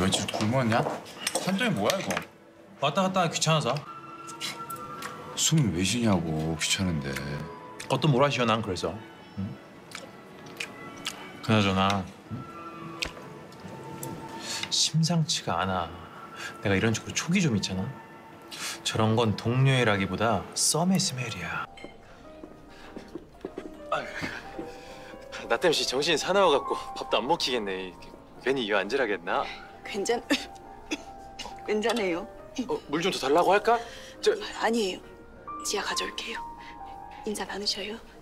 왜 지금 굶었냐? 산더미 뭐야 이거? 왔다 갔다 하기 귀찮아서. 숨을 왜 쉬냐고 귀찮은데. 그것도 몰아쉬어 난 그래서. 응? 그나저나 심상치가 않아. 내가 이런 식으로 촉이 좀 있잖아. 저런 건 동료애라기보다 썸의 스멜이야. 나 때문에 정신이 사나워갖고 밥도 안 먹히겠네. 괜히 이 앉으라겠나? 괜찮아요. 물 좀 더 달라고 할까? 아니에요. 지하 가져올게요. 인사 나누셔요.